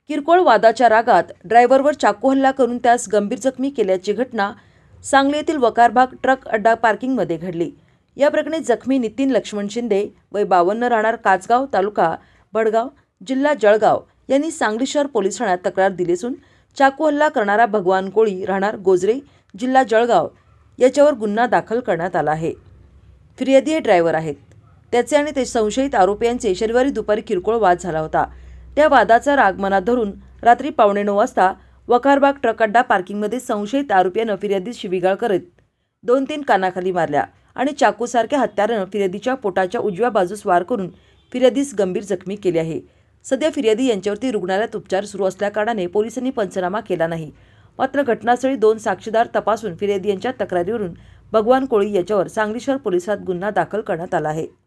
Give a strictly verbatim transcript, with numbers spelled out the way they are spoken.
किरकोळ वादाच्या रागात ड्रायव्हरवर चाकू हल्ला करून त्यास गंभीर जखमी केल्याची घटना सांगली येथील वकारबाग ट्रक अड्डा पार्किंगमध्ये घडली। या प्रकरणी जखमी नितीन लक्ष्मण शिंदे वय बावन्न राहणार काचगाव तालुका बडगाव जिल्हा जळगाव यांनी सांगली शहर पोलीस ठाण्यात तक्रार दिली असून चाकू हल्ला करणारा भगवान कोळी राहणार गोजरे जिल्हा जळगाव याच्यावर गुन्हा दाखल करण्यात आला आहे। फिर्यादी हे ड्रायव्हर आहेत। त्याचे आणि ते संशयित आरोपी यांचे शनिवारी दुपारी किरकोळ वाद झाला होता। त्या वादाचा राग मनात धरून रात्री पावणे नऊ वाजता वकारबाग ट्रक अड्डा पार्किंगमध्ये संशयित आरोपीनं फिर्यादी शिवीगाळ करत दोन तीन कानाखाली मारल्या आणि चाकूसारख्या हत्यारानं फिर्यादीच्या पोटाच्या उजव्या बाजूस वार करून फिर्यादीस गंभीर जखमी केले आहे। सध्या फिर्यादी यांच्यावरती रुग्णालयात उपचार सुरू असल्याकारणाने पोलिसांनी पंचनामा केला नाही। मात्र घटनास्थळी दोन साक्षीदार तपासून फिर्यादी यांच्या तक्रारीवरून भगवान कोळी याच्यावर सांगली शहर पोलिसात गुन्हा दाखल करण्यात आला आहे।